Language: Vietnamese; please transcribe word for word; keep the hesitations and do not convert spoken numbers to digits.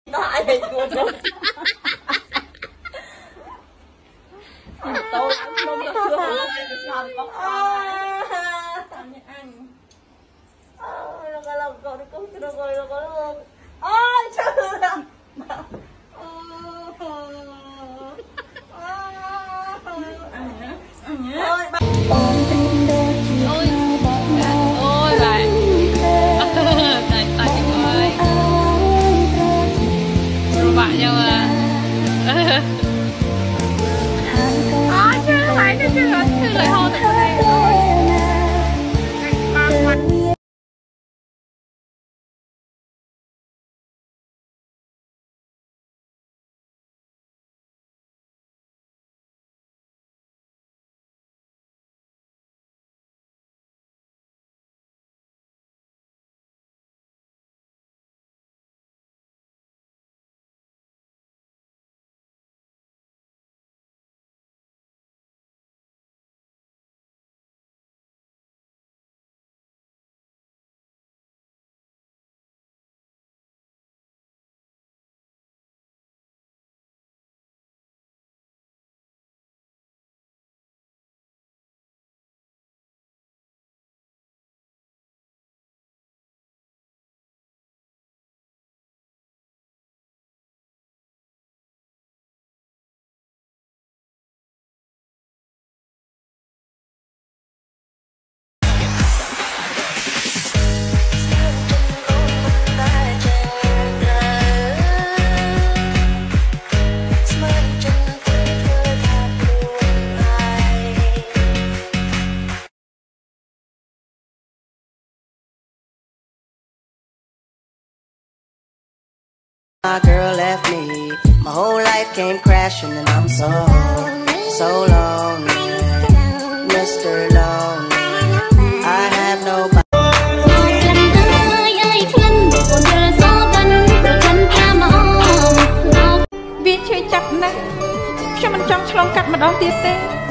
Tại vì cô chú tôi không được chưa rồi làm có ăn ăn nó có lòng cậu nó cũng được rồi nó có luôn ôi trời ơi ôi bạn tại tại chị ơi rồi bạn nhau à à chứ lại chứ chứ chứ lời hôn tại đây My girl left me, my whole life came crashing and I'm so, so lonely, Mister Lonely, I have nobody. Biết chơi chặt nè, cho mình trong lòng cắt mà đón tiếp tê.